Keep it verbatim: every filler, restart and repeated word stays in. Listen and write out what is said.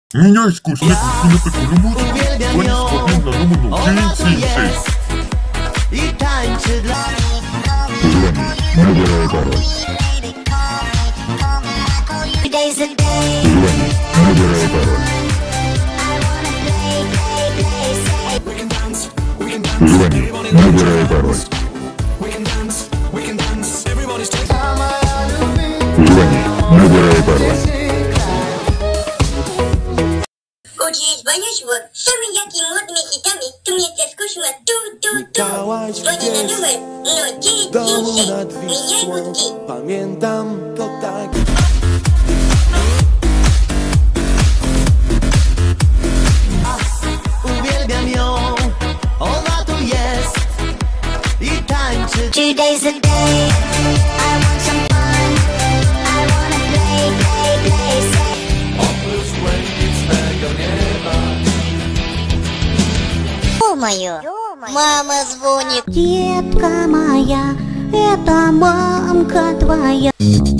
Меня искусственно на такую музыку, что не способен на думу научиться. Набирай пароль. Набирай пароль. Звони, набирай пароль. Звони, набирай пароль. Учись, боюсь, вот, самыми яркими модными хитами, ты мне это скучно, ту-ту-ту. Звони на номер ноль девять семь шесть, меняй гудки. Pamiętam to tak. Uwielbiam ją, ona tu jest i tańczy. Today's the day, I want some fun, I wanna play, play, play, say. Oprócz błękitnego nieba. Ё-моё, мама звонит. Детка моя, это мамка твоя.